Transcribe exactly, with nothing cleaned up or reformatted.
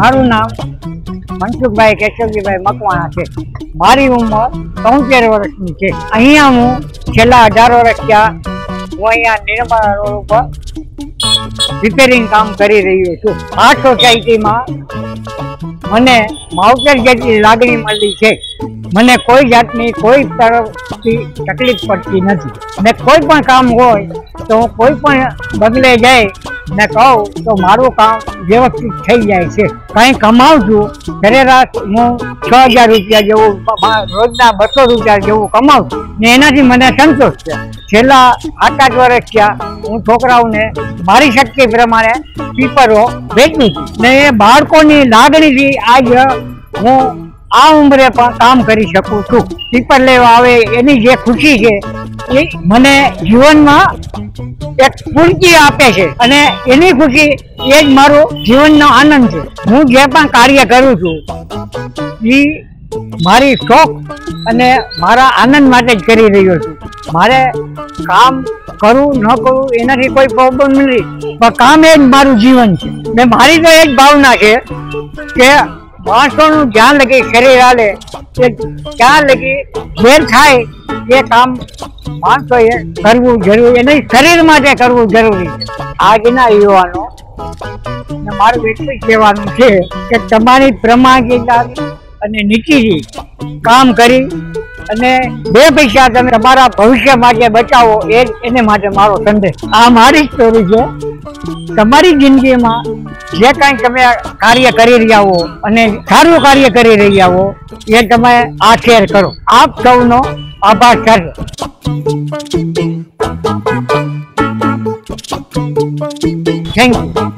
મારું નામ મનસુખભાઈ કેશવજીભાઈ મકવાણા છે। મારી ઉંમર તોતેર વર્ષની છે। અહીંયા હું છેલ્લા અઢાર વર્ષ થયા હું અહીંયા નિર્મલા રોડ ઉપર રિપેરિંગ કામ કરી રહ્યો છું। આ સોસાયટીમાં મને માવતર જેટલી લાગણી મળી છે। મને કોઈ જાતની કોઈ તરફથી તકલીફ પડતી નથી। ને કોઈ પણ કામ હોય તો હું કોઈ પણ બદલે જાય ને કહું તો મારું કામ વ્યવસ્થિત થઈ જાય છે। કંઈ કમાઉં છું સરેરાશ હું છ હજાર રૂપિયા જેવું રોજના બસો રૂપિયા જેવું કમાઉં છું ને એનાથી મને સંતોષ છે। છેલ્લા આઠ આઠ વર્ષ થયા હું છોકરાઓને મારી શક્તિ પ્રમાણે પીપરો વેચું છું ને એ બાળકોની લાગણીથી આજ હું આ ઉંમરે પણ કામ કરી શકું છું। પીપર લેવા આવે એની જે ખુશી છે એ મને જીવનમાં એક સ્ફૂર્તિ આપે છે અને એની ખુશી એ જ મારો જીવનનો આનંદ છે। હું જે પણ કાર્ય કરું છું એ મારી શોખ અને મારા આનંદ માટે જ કરી રહ્યો છું। મારે કામ કરવું ન કરવું એનાથી કોઈ પ્રોબ્લેમ નથી, પણ કામ એ જ મારું જીવન છે ને મારી તો એ જ ભાવના છે કે માણસોનું જ્યાં લગી શરીર હાલે કે ત્યાં લગી જે થાય એ કામ માણસોએ કરવું જરૂરી, એને શરીર માટે કરવું જરૂરી છે। આજના યુવાનો ને મારું એટલું જ કહેવાનું છે કે તમારી પ્રમાણિકતા અને નીતિથી કામ કરી અને બે પૈસા તમે તમારા ભવિષ્ય માટે બચાવો એ એને માટે મારો સંદેશ। આ મારી સ્ટોરી છે। તમારી જિંદગીમાં જે કાંઈ તમે કાર્ય કરી રહ્યા હો અને સારું કાર્ય કરી રહ્યા હો એ તમે આ શેર કરો। આપ સૌનો આભાર કરજો। Thank you.